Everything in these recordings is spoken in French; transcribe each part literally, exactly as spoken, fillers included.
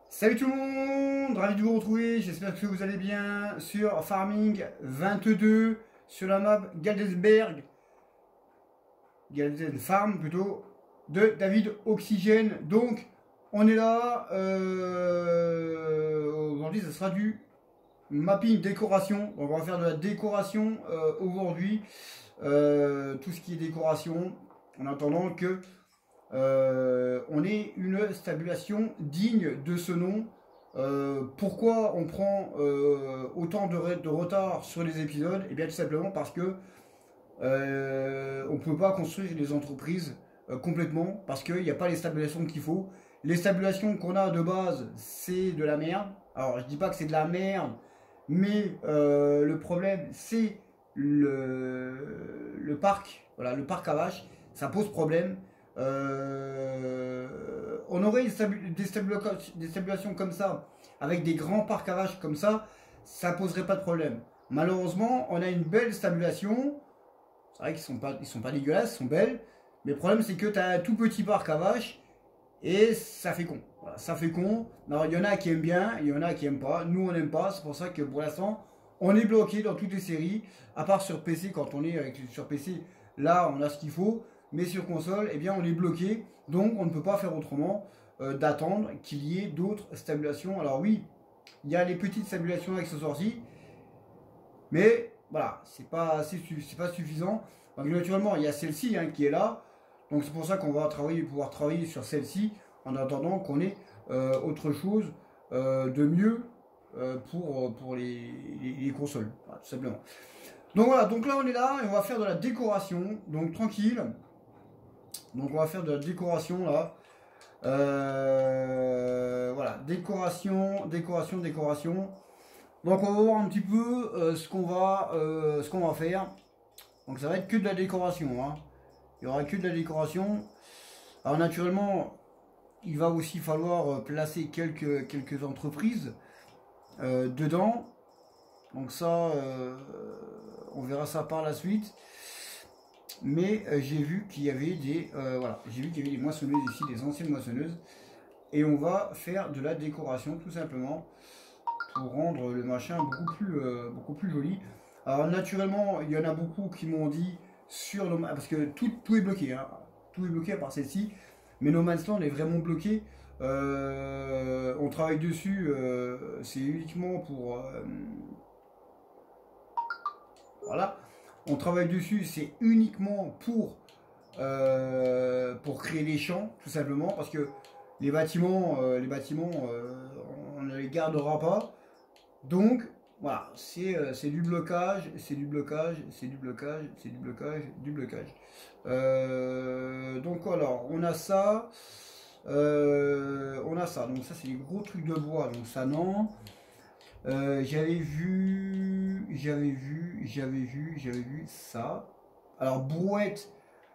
Salut tout le monde, ravi de vous retrouver, j'espère que vous allez bien sur Farming vingt-deux, sur la map Galdesberg, Galden Farm plutôt, de David Oxygène. Donc on est là, euh, aujourd'hui ça sera du mapping décoration, donc on va faire de la décoration euh, aujourd'hui, euh, tout ce qui est décoration, en attendant que Euh, on ait une stabulation digne de ce nom. Euh, pourquoi on prend euh, autant de, de retard sur les épisodes? Et eh bien tout simplement parce que euh, on ne peut pas construire les entreprises euh, complètement, parce qu'il n'y a pas les stabulations qu'il faut. Les stabulations qu'on a de base, c'est de la merde. Alors je dis pas que c'est de la merde, mais euh, le problème c'est le, le parc, voilà, le parc à vaches, ça pose problème. Euh, on aurait des, stabu des, des stabulations comme ça, avec des grands parcs à vaches comme ça, ça poserait pas de problème. Malheureusement, on a une belle stabulation. C'est vrai qu'ils sont pas, ils sont pas dégueulasses, ils sont belles. Mais le problème, c'est que tu as un tout petit parc à vaches et ça fait con. Voilà, ça fait con. Alors, il y en a qui aiment bien, il y en a qui aiment pas. Nous, on n'aime pas. C'est pour ça que pour l'instant, on est bloqué dans toutes les séries. À part sur P C, quand on est avec, sur P C, là, on a ce qu'il faut. Mais sur console, eh bien, on est bloqué, donc on ne peut pas faire autrement euh, d'attendre qu'il y ait d'autres stabulations. Alors oui, il y a les petites stabulations avec ce sorti, mais voilà, c'est pas, c'est pas suffisant. Donc naturellement, il y a celle-ci hein, qui est là, donc c'est pour ça qu'on va travailler, pouvoir travailler sur celle-ci en attendant qu'on ait euh, autre chose euh, de mieux euh, pour, pour les, les, les consoles, voilà, tout simplement. Donc voilà, donc là on est là et on va faire de la décoration, donc tranquille. Donc on va faire de la décoration là. Euh, voilà, décoration, décoration, décoration. Donc on va voir un petit peu euh, ce qu'on va, euh, ce qu'on va faire. Donc ça va être que de la décoration. Hein. Il y aura que de la décoration. Alors naturellement, il va aussi falloir placer quelques, quelques entreprises euh, dedans. Donc ça, euh, on verra ça par la suite. Mais euh, j'ai vu qu'il y avait des euh, voilà, j'ai vu qu'il y avait des moissonneuses ici, des anciennes moissonneuses, et on va faire de la décoration tout simplement pour rendre le machin beaucoup plus euh, beaucoup plus joli. Alors naturellement, il y en a beaucoup qui m'ont dit sur le parce que tout, tout est bloqué, hein, tout est bloqué à part celle-ci, mais No Man's Land est vraiment bloqué. Euh, on travaille dessus, euh, c'est uniquement pour euh, voilà. On travaille dessus, c'est uniquement pour, euh, pour créer les champs, tout simplement, parce que les bâtiments, euh, les bâtiments euh, on ne les gardera pas. Donc, voilà, c'est euh, du blocage, c'est du blocage, c'est du blocage, c'est du blocage, du blocage. Euh, donc, alors, on a ça, euh, on a ça, donc ça, c'est des gros trucs de bois, donc ça, non. Euh, j'avais vu, j'avais vu, j'avais vu, j'avais vu ça. Alors brouette,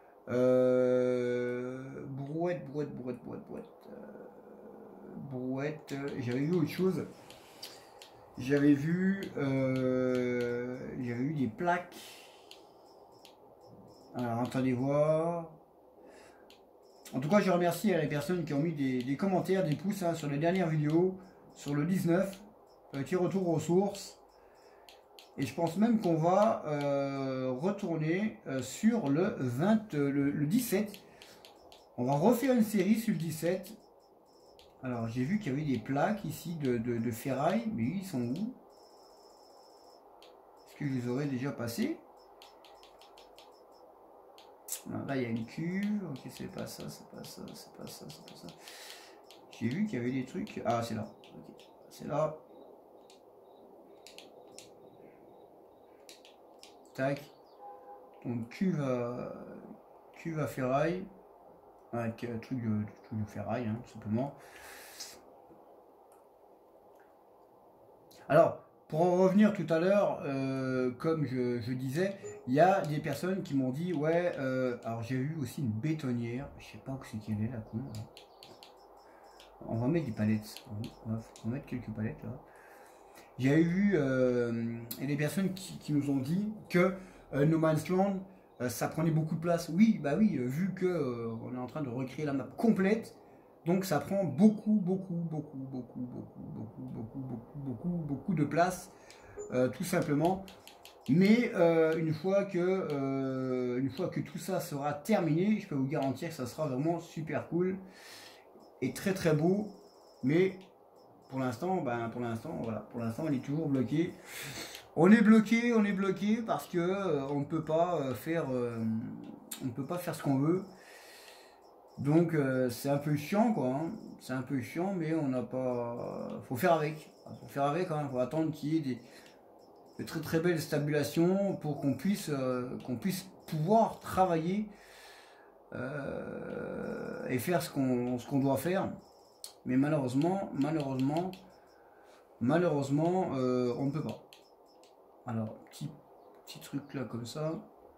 euh, brouette, brouette, brouette, brouette, brouette, euh, brouette. Euh, j'avais vu autre chose. J'avais vu, euh, j'avais vu des plaques. Alors attendez voir. En tout cas, je remercie à les personnes qui ont mis des, des commentaires, des pouces hein, sur les dernières vidéos, sur le dix-neuf. Petit retour aux sources. Et je pense même qu'on va euh, retourner euh, sur le, vingt, le, le dix-sept. On va refaire une série sur le dix-sept. Alors j'ai vu qu'il y avait des plaques ici de, de, de ferraille. Mais ils sont où? Est-ce que je les aurais déjà passés? Non, là il y a une cuve. Ok, c'est pas ça, c'est pas ça, c'est pas ça, c'est pas ça. J'ai vu qu'il y avait des trucs. Ah, c'est là. Okay. C'est là. Tac. Donc cuve à, cuve à ferraille. Avec un truc de, truc de ferraille, hein, tout simplement. Alors, pour en revenir tout à l'heure, euh, comme je, je disais, il y a des personnes qui m'ont dit, ouais, euh, alors j'ai vu aussi une bétonnière. Je sais pas où c'est qu'elle est, la con. Là. On va mettre des palettes. On va, on va mettre quelques palettes là. J'avais vu euh, et des personnes qui, qui nous ont dit que euh, No Man's Land euh, ça prenait beaucoup de place. Oui, bah oui, euh, vu que euh, on est en train de recréer la map complète, Donc ça prend beaucoup, beaucoup, beaucoup, beaucoup, beaucoup, beaucoup, beaucoup, beaucoup, beaucoup, beaucoup de place, euh, tout simplement. Mais euh, une fois que euh, une fois que tout ça sera terminé, je peux vous garantir que ça sera vraiment super cool et très très beau. Mais pour l'instant, ben pour l'instant, voilà, pour l'instant on est toujours bloqué. On est bloqué, on est bloqué parce que euh, on ne peut pas euh, faire, euh, on ne peut pas faire ce qu'on veut. Donc euh, c'est un peu chiant quoi. Hein. C'est un peu chiant, mais on n'a pas. Faut faire avec. Faut faire avec. Hein. Faut attendre qu'il y ait des de très très belles stabulations pour qu'on puisse euh, qu'on puisse pouvoir travailler euh, et faire ce qu'on ce qu'on doit faire. Mais malheureusement, malheureusement, malheureusement, euh, on ne peut pas. Alors, petit, petit truc là comme ça.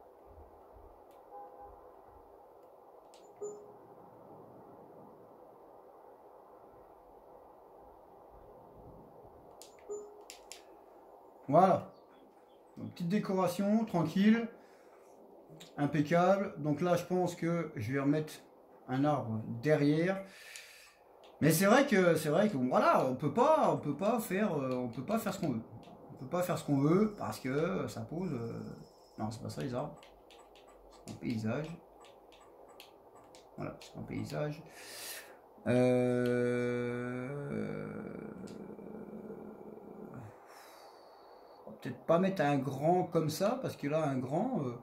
Voilà. Donc, petite décoration, tranquille. Impeccable. Donc là, je pense que je vais remettre un arbre derrière. Mais c'est vrai que c'est vrai que voilà, on peut pas, on peut pas faire, euh, on peut pas faire ce qu'on veut. On peut pas faire ce qu'on veut parce que ça pose. Euh... Non, c'est pas ça les arbres. C'est un paysage. Voilà, c'est un paysage. Euh... On va peut-être pas mettre un grand comme ça parce que là un grand. Euh...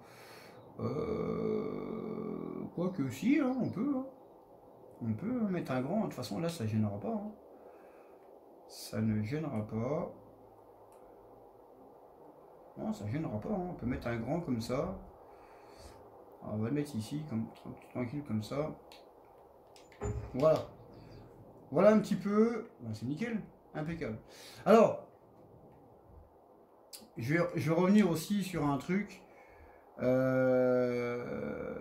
Euh... Quoi que si, hein, on peut. Hein. On peut mettre un grand. De toute façon là, ça gênera pas. Hein. Ça ne gênera pas. Non, ça gênera pas, hein. On peut mettre un grand comme ça. Alors, on va le mettre ici, comme, tranquille comme ça. Voilà. Voilà un petit peu. Ben, c'est nickel, impeccable. Alors, je vais, je vais revenir aussi sur un truc. Euh...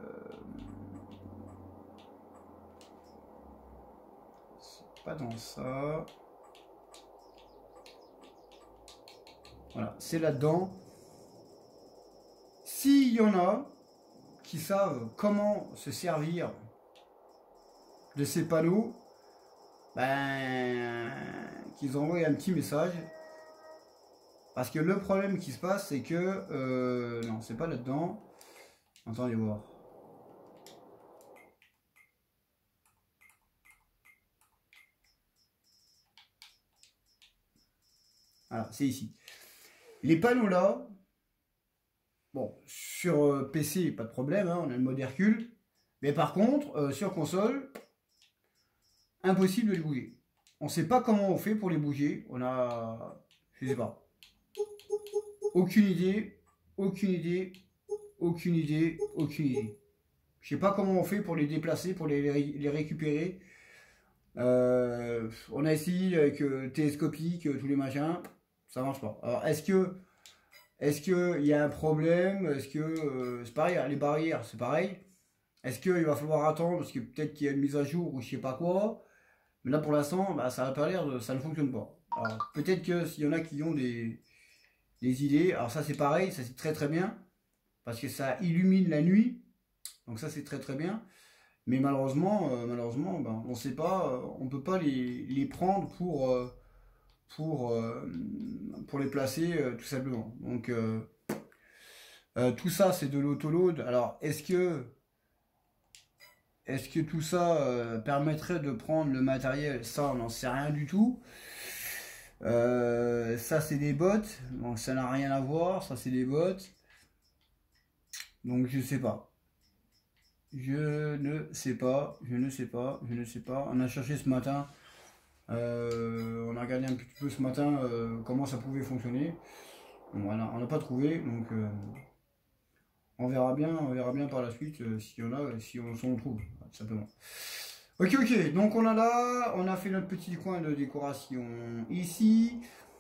C'est pas dans ça. Voilà, c'est là-dedans. S'il y en a qui savent comment se servir de ces panneaux, ben, qu'ils envoient un petit message. Parce que le problème qui se passe, c'est que... Euh, non, c'est pas là-dedans. Attendez voir. Voilà, c'est ici. Les panneaux là, bon, sur euh, P C, pas de problème, hein, on a le mode Hercule. Mais par contre, euh, sur console, impossible de les bouger. On sait pas comment on fait pour les bouger. On a... Je sais pas. Aucune idée. Aucune idée. Aucune idée. Aucune idée. Je sais pas comment on fait pour les déplacer, pour les, les, les récupérer. Euh, on a essayé avec euh, télescopique, euh, tous les machins. Ça marche pas. Alors, est-ce que... Est-ce qu'il y a un problème? Est-ce que... Euh, c'est pareil, les barrières, c'est pareil. Est-ce qu'il va falloir attendre parce que peut-être qu'il y a une mise à jour ou je sais pas quoi. Mais là pour l'instant, bah, ça n'a pas l'air de... ça ne fonctionne pas. Alors peut-être que s'il y en a qui ont des, des idées, alors ça c'est pareil, ça c'est très très bien. Parce que ça illumine la nuit. Donc ça c'est très très bien. Mais malheureusement, euh, malheureusement, bah, on sait pas, euh, on peut pas les, les prendre pour, euh, pour, euh, pour les placer euh, tout simplement. Donc euh, euh, tout ça c'est de l'autoload. Alors est-ce que Est-ce que tout ça euh, permettrait de prendre le matériel? Ça, on n'en sait rien du tout. Euh, ça, c'est des bots. Donc, ça n'a rien à voir. Ça, c'est des bots. Donc, je sais pas. Je ne sais pas. Je ne sais pas. Je ne sais pas. On a cherché ce matin. Euh, on a regardé un petit peu ce matin euh, comment ça pouvait fonctionner. Bon, voilà, on n'a pas trouvé. Donc, euh, on verra bien. On verra bien par la suite euh, s'il y en a, si on s'en trouve. Tout simplement. Ok, ok, donc on a là, on a fait notre petit coin de décoration ici.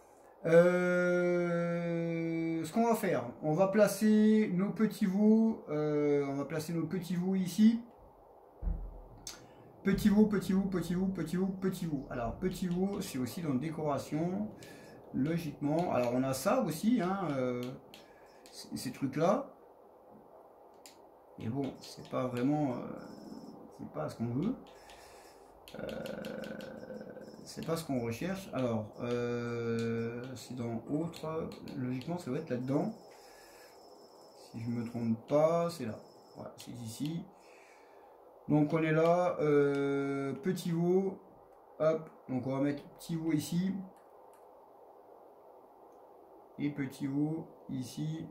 Euh, ce qu'on va faire, on va placer nos petits veaux, euh, on va placer nos petits veaux ici. Petit veau, petit veau, petit veau, petit veau, petit veau. Alors, petit veau, c'est aussi dans décoration, logiquement. Alors, on a ça aussi, hein, euh, ces trucs-là. Mais bon, c'est pas vraiment, euh, c'est pas ce qu'on veut. Euh, c'est pas ce qu'on recherche. Alors, euh, c'est dans autre. Logiquement, ça doit être là-dedans. Si je me trompe pas, c'est là. Voilà, c'est ici. Donc on est là. Euh, petit veau. Hop. Donc on va mettre petit veau ici. Et petit veau ici.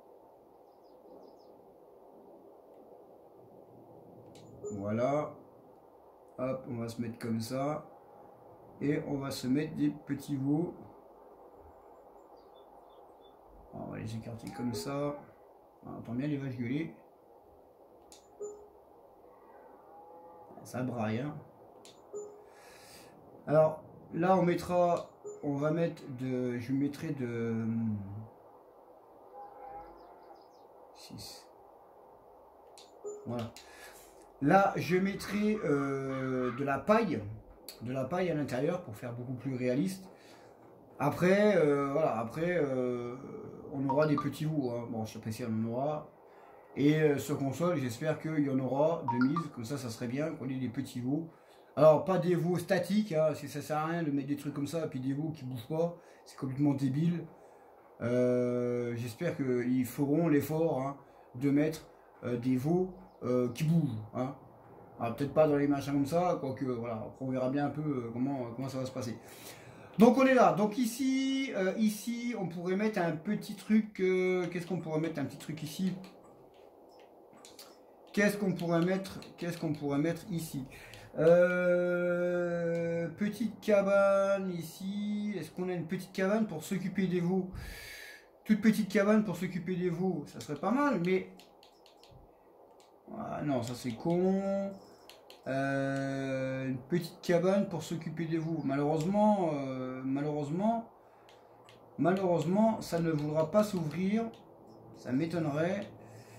Voilà. Hop, on va se mettre comme ça. Et on va se mettre des petits veaux. On va les écarter comme ça. On entend bien les vaches gueuler. Ça braille, hein. Alors là on mettra, on va mettre de, je mettrai de six. Voilà. Là je mettrai euh, de la paille, de la paille à l'intérieur pour faire beaucoup plus réaliste. Après, euh, voilà, après euh, on aura des petits veaux, hein. Bon, je sais pas si on en aura. Et euh, sur console, j'espère qu'il y en aura de mise, comme ça, ça serait bien qu'on ait des petits veaux. Alors, pas des veaux statiques, hein, si ça sert à rien de mettre des trucs comme ça, et puis des veaux qui bougent pas, c'est complètement débile. Euh, j'espère qu'ils feront l'effort, hein, de mettre euh, des veaux euh, qui bougent, hein. Peut-être pas dans les machins comme ça, quoique, voilà, après on verra bien un peu euh, comment, comment ça va se passer. Donc on est là, donc ici, euh, ici, on pourrait mettre un petit truc, euh, qu'est-ce qu'on pourrait mettre, un petit truc ici. Qu'est-ce qu'on pourrait mettre, qu'est-ce qu'on pourrait mettre ici, euh, petite cabane ici. Est-ce qu'on a une petite cabane pour s'occuper des veaux? Toute petite cabane pour s'occuper des veaux, ça serait pas mal, mais ah, non, ça c'est con. Euh, une petite cabane pour s'occuper des veaux. Malheureusement, euh, malheureusement, malheureusement, ça ne voudra pas s'ouvrir. Ça m'étonnerait.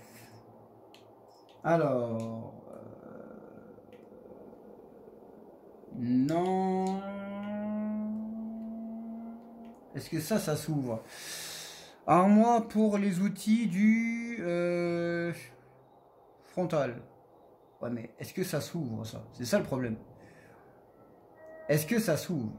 Alors, euh, non. Est-ce que ça, ça s'ouvre? Alors moi, pour les outils du euh, frontal. Ouais, mais est-ce que ça s'ouvre, ça? C'est ça le problème. Est-ce que ça s'ouvre?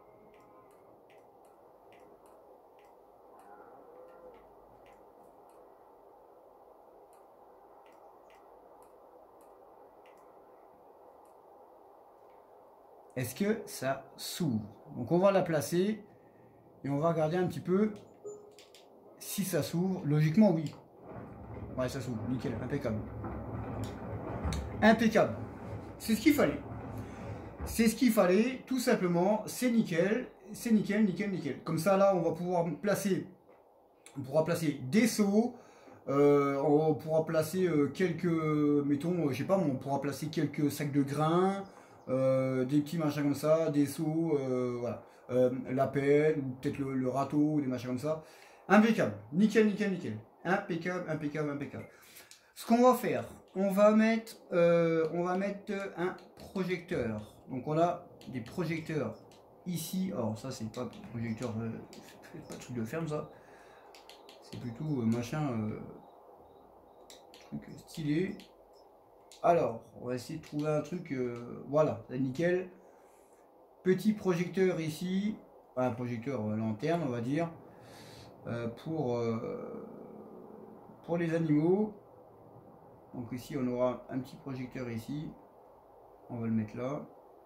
Est-ce que ça s'ouvre? Donc on va la placer et on va regarder un petit peu si ça s'ouvre. Logiquement, oui. Ouais, ça s'ouvre. Nickel, impeccable. Impeccable. C'est ce qu'il fallait. C'est ce qu'il fallait, tout simplement. C'est nickel. C'est nickel, nickel, nickel. Comme ça, là, on va pouvoir placer, on pourra placer des seaux. Euh, on pourra placer euh, quelques, mettons, je sais pas, on pourra placer quelques sacs de grains. Euh, des petits machins comme ça, des seaux, euh, voilà, euh, la pelle, ou peut-être le, le râteau, des machins comme ça. Impeccable, nickel, nickel, nickel. Impeccable, impeccable, impeccable. Ce qu'on va faire, on va mettre, euh, on va mettre un projecteur. Donc on a des projecteurs ici. Alors ça c'est pas projecteur, euh, c'est pas truc de ferme ça. C'est plutôt euh, machin, euh, truc stylé. Alors, on va essayer de trouver un truc, euh, voilà, c'est nickel. Petit projecteur ici, enfin, un projecteur euh, lanterne, on va dire, euh, pour, euh, pour les animaux. Donc ici, on aura un petit projecteur ici. On va le mettre là.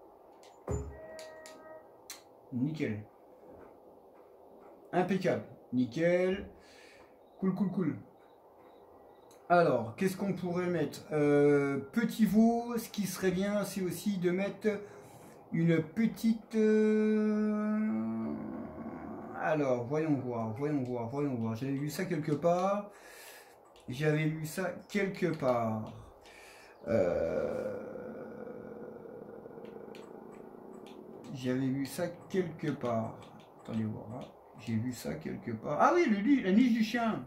Nickel. Impeccable. Nickel. Cool, cool, cool. Alors, qu'est-ce qu'on pourrait mettre? euh, Petit veau, ce qui serait bien, c'est aussi de mettre une petite... Euh... Alors, voyons voir, voyons voir, voyons voir. J'avais vu ça quelque part. J'avais vu ça quelque part. Euh... J'avais vu ça quelque part. Attendez voir. Hein. J'ai vu ça quelque part. Ah oui, le, la niche du chien.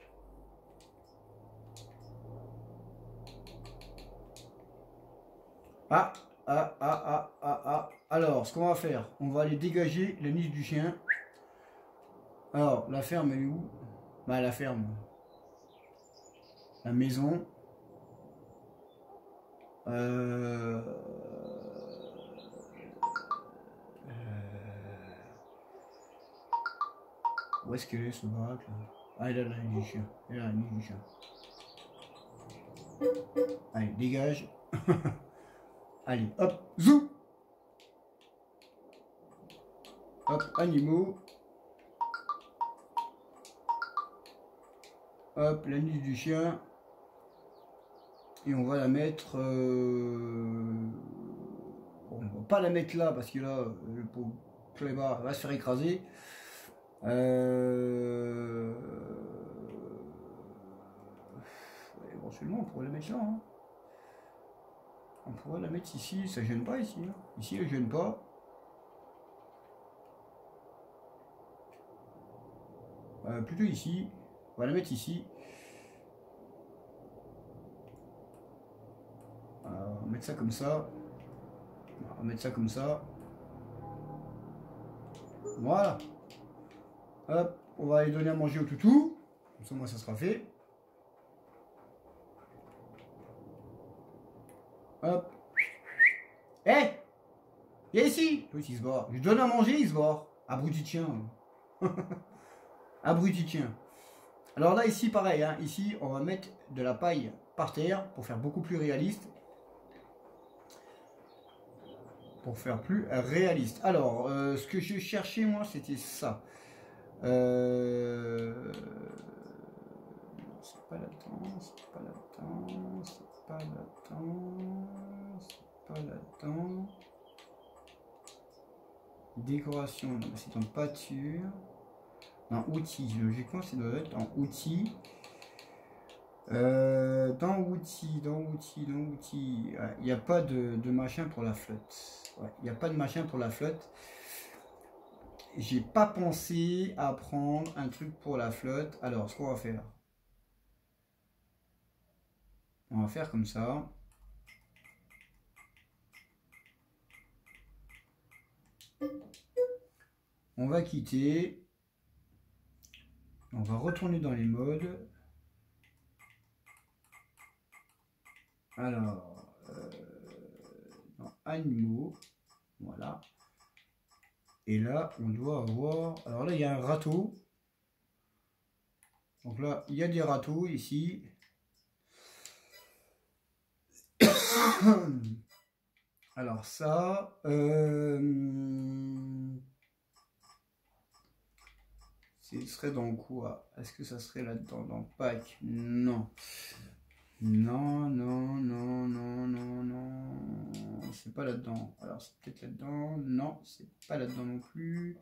Ah, ah, ah, ah, ah, ah. Alors, ce qu'on va faire, on va aller dégager la niche du chien. Alors, la ferme, elle est où? Bah, la ferme. La maison. Euh... Où est-ce qu'elle est ce baraque là? Ah, il a la nuit du chien. Il a la nuit du chien. Allez, dégage. Allez, hop, zou. Hop, animaux. Hop, la nuit du chien. Et on va la mettre... Euh... Bon, on va pas la mettre là, parce que là, le pauvre clébard va se faire écraser. Euh... Éventuellement, on pourrait la mettre là. Hein. On pourrait la mettre ici, ça gêne pas ici. Hein. Ici, elle gêne pas. Euh, plutôt ici. On va la mettre ici. Alors, on va mettre ça comme ça. On va mettre ça comme ça. Voilà. Hop, on va aller donner à manger au toutou. Comme ça, moi, ça sera fait. Hop. Hé hey, viens ici. Toi, il se barre. Je donne à manger, il se barre. Abruti de chien. Abruti de chien. Alors là, ici, pareil. Hein, ici, on va mettre de la paille par terre pour faire beaucoup plus réaliste. Pour faire plus réaliste. Alors, euh, ce que je cherchais, moi, c'était ça. Euh... C'est pas là-dedans, c'est pas là-dedans, c'est pas là-dedans, c'est pas là-dedans. Décoration, non, c'est en pâture. Non, outils, logiquement, ça doit être en outils. Euh, dans outils, dans outils, dans outils, il n'y a pas de, de machin pour la flotte. Il ouais, n'y a pas de machin pour la flotte. J'ai pas pensé à prendre un truc pour la flotte. Alors, ce qu'on va faire, on va faire comme ça. On va quitter. On va retourner dans les modes. Alors, euh, dans animaux, voilà. Et là, on doit avoir... Alors là, il y a un râteau. Donc là, il y a des râteaux ici. Alors ça... Euh... Ce serait dans quoi? Est-ce que ça serait là-dedans? Dans pack? Non. Non, non, non, non, non, non. C'est pas là-dedans. Alors c'est peut-être là-dedans. Non, c'est pas là-dedans non plus.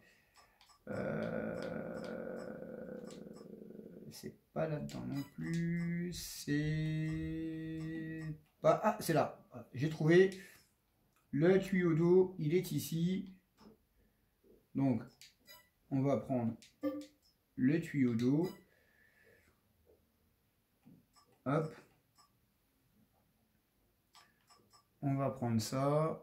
Euh... C'est pas là-dedans non plus. C'est pas... Ah, c'est là. J'ai trouvé. Le tuyau d'eau, il est ici. Donc, on va prendre le tuyau d'eau. Hop. On va prendre ça.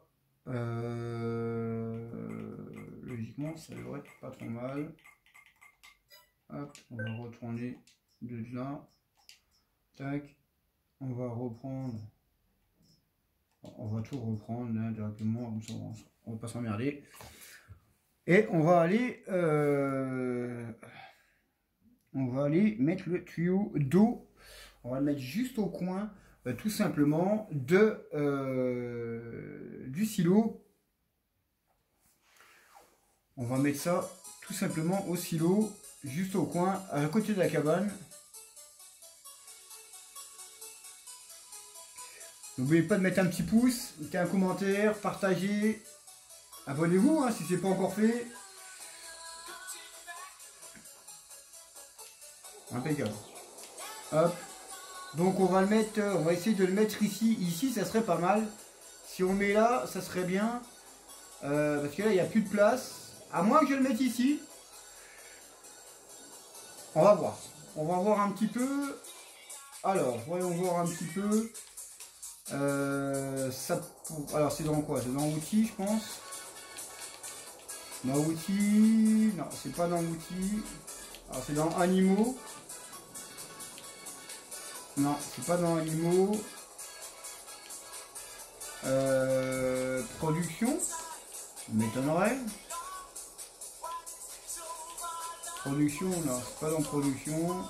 Euh, logiquement, ça devrait être pas trop mal. Hop, on va retourner de là. Tac. On va reprendre. On va tout reprendre là, directement. Comme ça, on va pas s'emmerder. Et on va aller. Euh, on va aller mettre le tuyau d'eau. On va le mettre juste au coin. Euh, tout simplement de euh, du silo. On va mettre ça tout simplement au silo, juste au coin, à côté de la cabane. N'oubliez pas de mettre un petit pouce, mettez un commentaire, partagez, abonnez-vous hein, si ce n'est pas encore fait. Impeccable. Hop. Donc on va le mettre, on va essayer de le mettre ici. Ici, ça serait pas mal. Si on met là, ça serait bien. Euh, parce que là, il n'y a plus de place. À moins que je le mette ici. On va voir. On va voir un petit peu. Alors, voyons voir un petit peu. Euh, ça, alors, c'est dans quoi? C'est dans outils, je pense. Dans outils. Non, c'est pas dans outils. Alors, c'est dans animaux. Non, c'est pas dans animaux. Euh, production. M'étonnerait. Production, là, c'est pas dans production.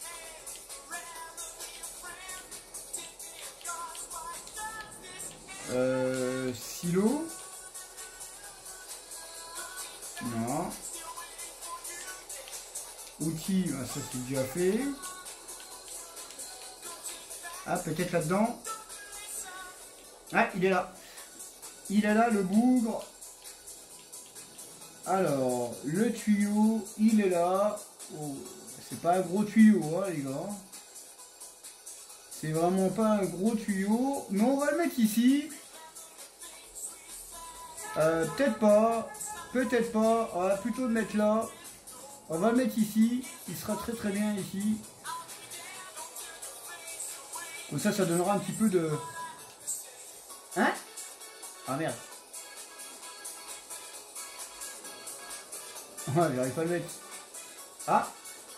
Euh, silo. Non. Outils, bah, ça c'est déjà fait. Ah, peut-être là-dedans. Ah, il est là. Il est là, le bougre. Alors, le tuyau, il est là. Oh, c'est pas un gros tuyau, hein, les gars. C'est vraiment pas un gros tuyau. Mais on va le mettre ici. Euh, peut-être pas. Peut-être pas. On va plutôt le mettre là. On va le mettre ici. Il sera très très bien ici. Comme ça, ça donnera un petit peu de... Hein? Ah merde. Ouais, j'arrive pas à le mettre. Ah!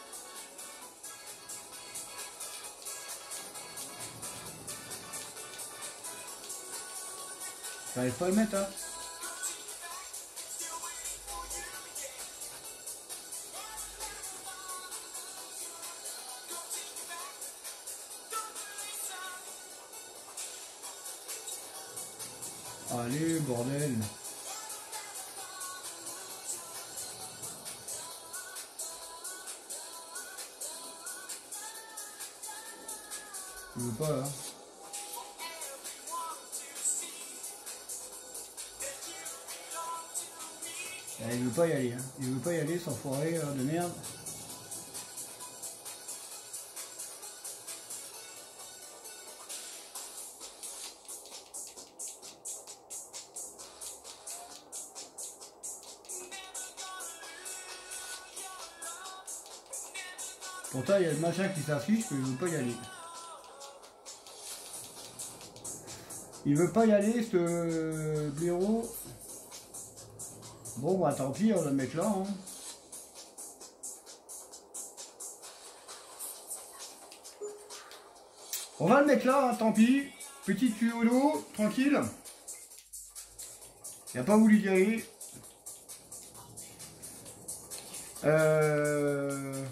J'arrive pas à le mettre, hein. Allez, bordel. Il veut pas, là. Ah, il veut pas y aller, hein. Il veut pas y aller, sans foirer hein, de merde. Pourtant, il y a le machin qui s'affiche, mais il veut pas y aller. Il veut pas y aller, ce blaireau. Bon, bah tant pis, on va le mettre là. Hein. On va le mettre là, hein, tant pis. Petit tuyau d'eau, tranquille. Il n'a pas voulu y aller. Euh...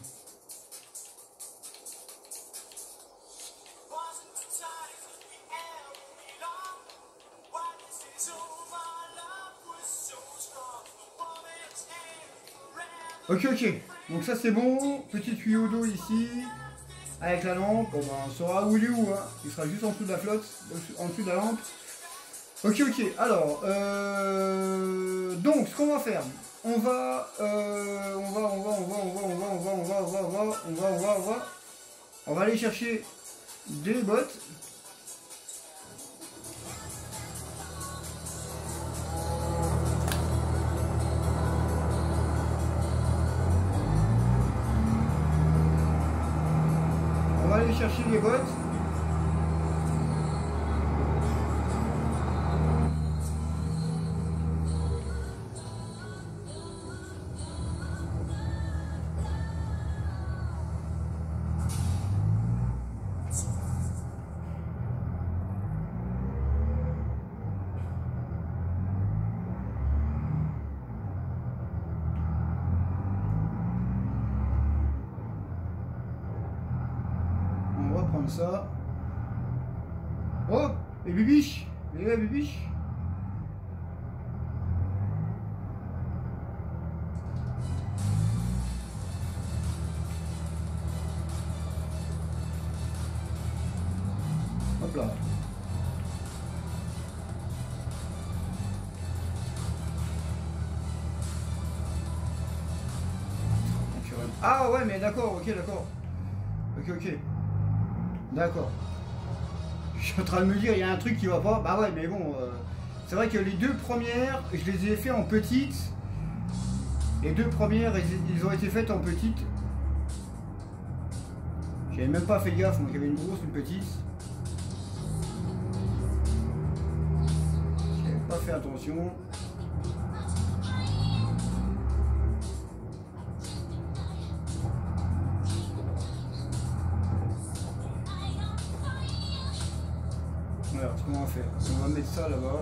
Ok, ok. Donc ça c'est bon. Petit tuyau d'eau ici. Avec la lampe. Bon, bah, on saura où il est où. Hein. Il sera juste en dessous de la flotte. En dessous de la lampe. Ok, ok. Alors, euh... donc ce qu'on va faire. On va, euh... on va, on va, on va, on va, on va, on va, on va, on va, on va, on va, on va, on va, on va aller chercher des bottes. On va aller chercher les bottes. Ça. Oh, les bibiches, les gars, bibiches. Hop là. Ah ouais, mais d'accord, ok, d'accord. Ok, ok. D'accord. Je suis en train de me dire, il y a un truc qui va pas. Bah ouais, mais bon, euh, c'est vrai que les deux premières, je les ai fait en petite. Les deux premières, ils ont été faites en petite. J'avais même pas fait gaffe, donc il y avait une grosse, une petite. J'avais pas fait attention. Alors, ce qu'on va faire, on va mettre ça là-bas.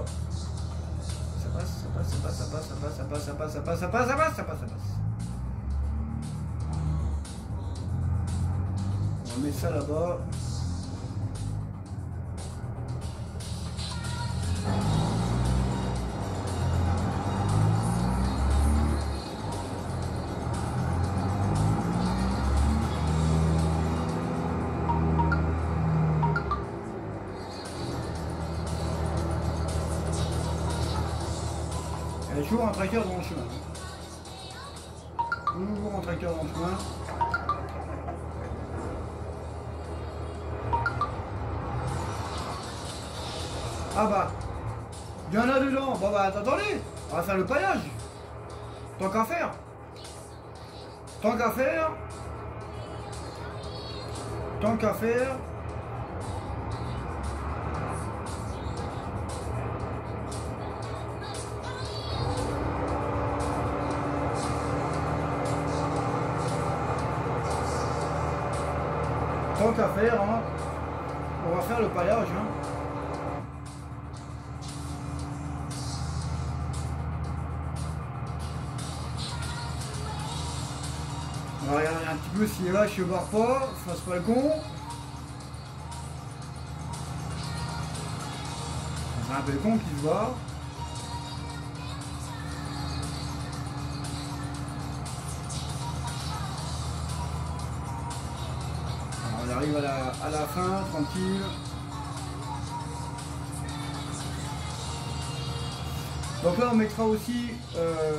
Ça passe, ça passe, ça passe, ça passe, ça passe, ça passe, ça passe, ça passe, ça passe, ça passe, ça passe. On va mettre ça là-bas. Il y a toujours un tracteur dans le chemin. Toujours un tracteur dans le chemin. Ah bah, il y en a dedans. Bon bah attendez, on va faire le paillage. Tant qu'à faire. Tant qu'à faire. Tant qu'à faire. Tant qu'à faire, hein, on va faire le paillage. Hein. On va regarder un petit peu si là je ne barre pas, je fasse pas le con. C'est un peu le con qui se barre. On arrive à la, à la fin, tranquille. Donc là on mettra aussi euh,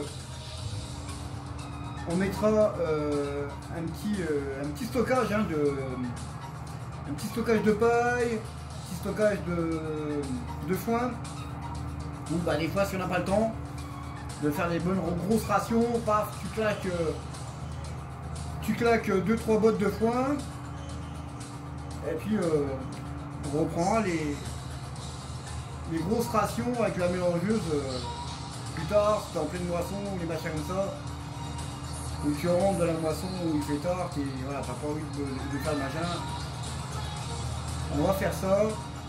on mettra euh, un, petit, euh, un petit stockage hein, de un petit stockage de paille, un petit stockage de, de foin. Ou bah des fois si on n'a pas le temps de faire des bonnes grosses rations, paf, tu claques euh, tu claques deux trois bottes de foin. Et puis euh, on reprendra les, les grosses rations avec la mélangeuse euh, plus tard, si t'es en pleine moisson ou les machins comme ça. Ou tu rentres de la moisson où il fait tard, et voilà, t'as pas envie de, de faire le machin. On va faire ça.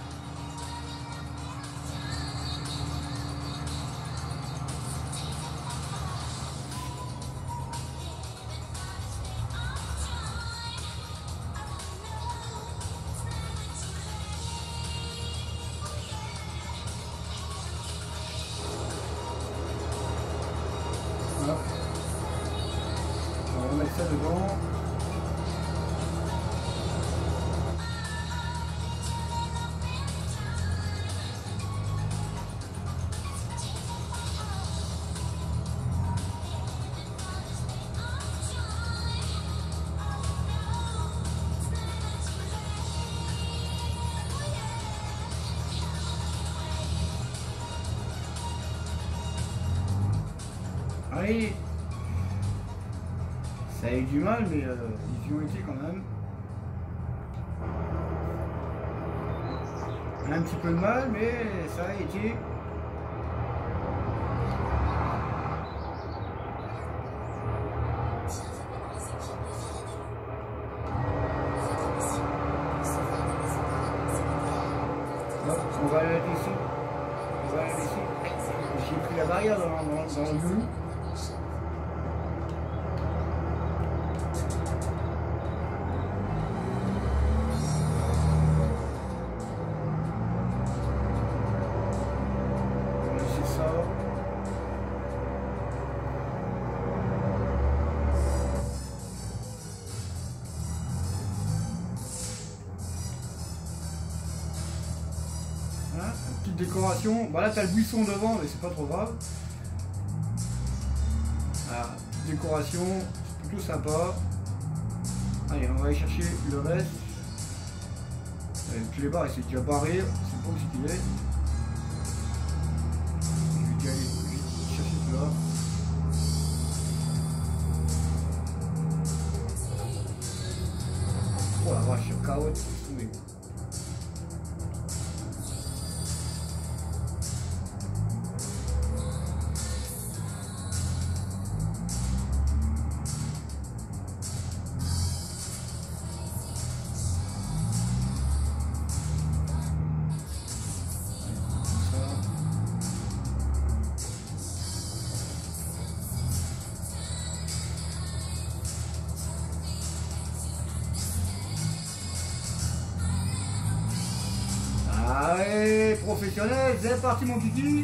On va mettre ça dedans. Allez. Ça a eu du mal, mais euh, ils y ont été quand même. Un petit peu de mal, mais ça a été. Hop, on va la laisser. On va la laisser. J'ai pris la barrière dans, dans, dans le genou. Décoration, bah là t'as le buisson devant mais c'est pas trop grave. Voilà, décoration, c'est plutôt sympa. Allez, on va aller chercher le reste. Allez, tu les barres, c'est déjà barré, c'est pas où c'est qu'il est. Je vais déjà aller vite chercher celui-là. Oh la vache, je carotte, c'est tombé. professionnel. C'est parti mon kiki.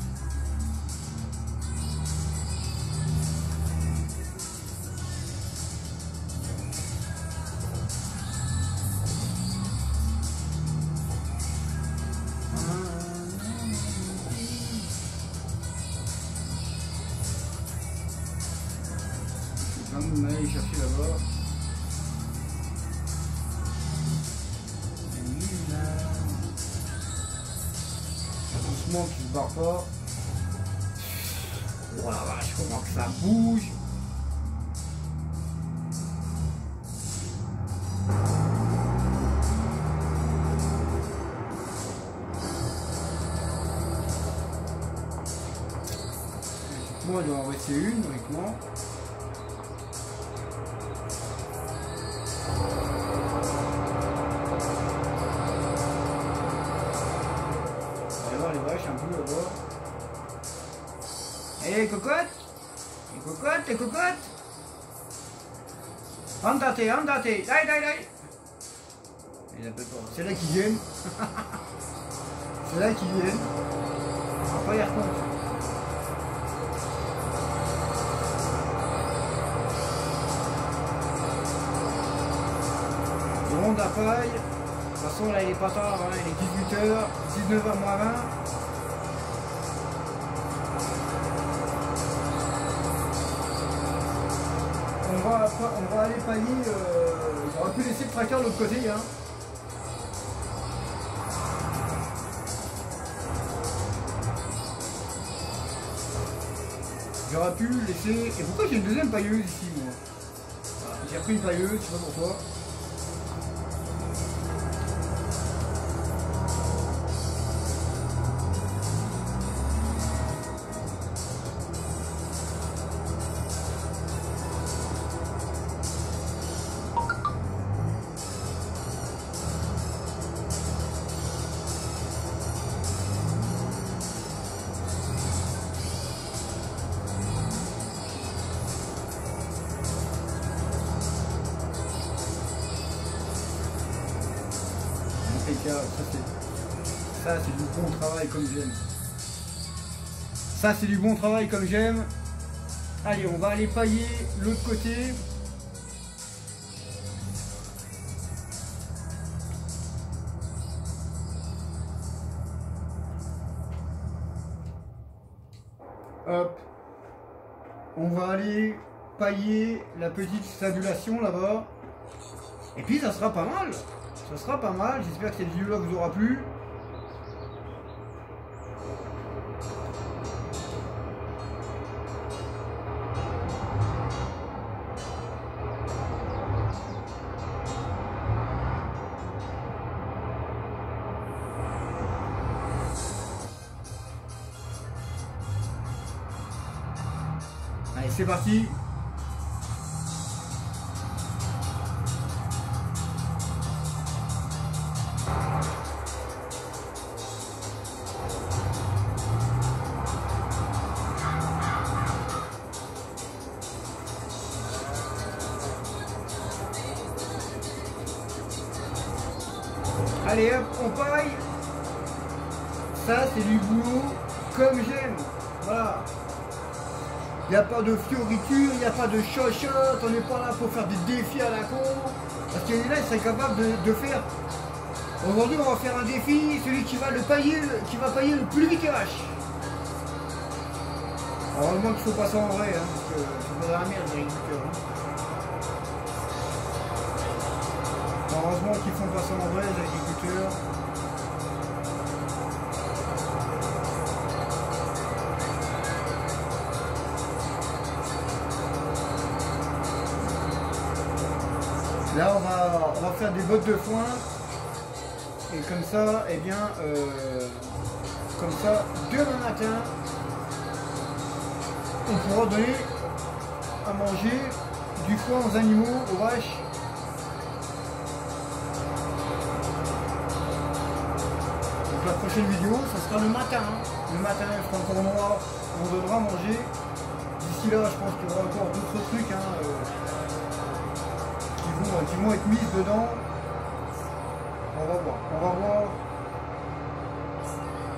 Je vais quand même aller chercher là-bas. Doucement qu'il se barre pas. Oh la vache, comment que ça bouge. Moi, il doit en rester une, uniquement. Un peu là-bas. Eh cocotte, les cocottes, les cocottes. Andate, andate, dai, dai, dai. Il appelle pas. C'est là qu'ils viennent. C'est là qu'ils viennent. On va pas y répondre. Ronde à paille. De toute façon là il est pas tard, hein. Il est dix-huit heures, dix-neuf heures moins vingt. On va, on va aller pailler, euh, j'aurais pu laisser le tracteur de l'autre côté. Hein. J'aurais pu laisser... Et pourquoi j'ai une deuxième pailleuse ici moi? Voilà, j'ai pris une pailleuse, je sais pas pourquoi. Ça c'est du bon travail comme j'aime. Ça c'est du bon travail comme j'aime. Allez, on va aller pailler l'autre côté. Hop. On va aller pailler la petite stabilisation là-bas. Et puis ça sera pas mal. Ça sera pas mal. J'espère que cette vidéo-là vous aura plu. Allez, c'est parti. Allez hop, on paille. Ça c'est du boulot comme j'aime. Voilà. Il n'y a pas de fioritures, il n'y a pas de chochotte, on n'est pas là pour faire des défis à la con. Parce qu'il là, il serait capable de, de faire. Aujourd'hui, on va faire un défi, celui qui va le pailler, qui va pailler le plus vite vache. Heureusement qu'il faut pas ça en vrai, hein, parce que c'est pas dans la merde, les agriculteurs. Hein. Heureusement qu'ils font pas ça en vrai, les agriculteurs. Là, on va, on va faire des bottes de foin. Et comme ça, eh bien, euh, comme ça, demain matin, on pourra donner à manger du foin aux animaux, aux vaches. Donc la prochaine vidéo, ça sera le matin. Le matin, il fera encore noir, on donnera à manger. D'ici là, je pense qu'il y aura encore d'autres trucs. Hein, euh, Qui vont, qui vont être mises dedans. On va voir, on va voir.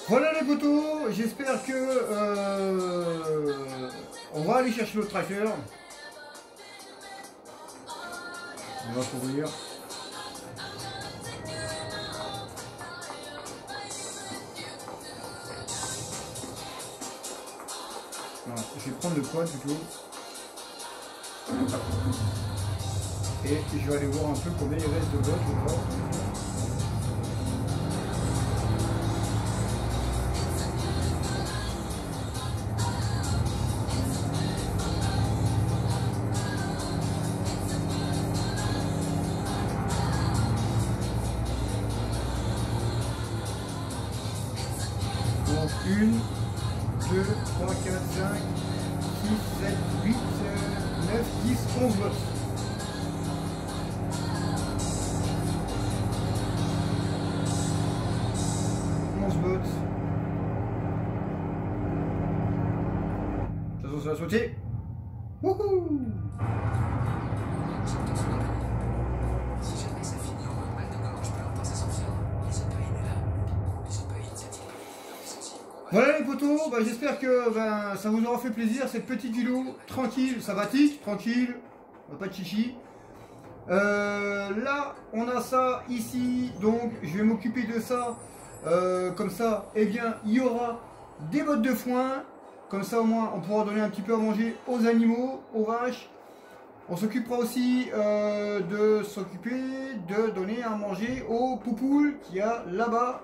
Voilà les potos, j'espère que euh, on va aller chercher notre tracker. On va couvrir. Voilà, je vais prendre le poids plutôt. Et je vais aller voir un peu combien il reste de bottes, je crois. Donc une, deux, trois, quatre, cinq, six, sept, huit, neuf, dix, onze bottes. onze bottes. De toute façon, ça va sauter. Wouhou! Voilà les potos, bah, j'espère que ben, ça vous aura fait plaisir cette petite vidéo tranquille, sympathique, tranquille, pas de chichi. Euh, là on a ça ici, donc je vais m'occuper de ça, euh, comme ça, et eh bien il y aura des bottes de foin, comme ça au moins on pourra donner un petit peu à manger aux animaux, aux vaches. On s'occupera aussi euh, de s'occuper de donner à manger aux poupoules qu'il y a là-bas.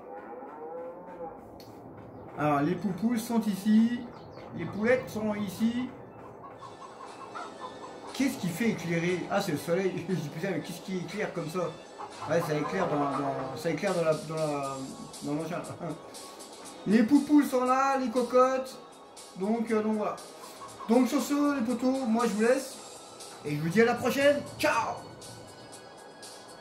Alors les poupoules sont ici, les poulettes sont ici. Qu'est-ce qui fait éclairer? Ah c'est le soleil, je dis putain mais qu'est-ce qui éclaire comme ça? Ouais ça éclaire dans, dans, ça éclaire dans la dans la dans le machin. Les poupoules sont là, les cocottes. Donc, euh, donc voilà. Donc sur ce les potos, moi je vous laisse. Et je vous dis à la prochaine. Ciao!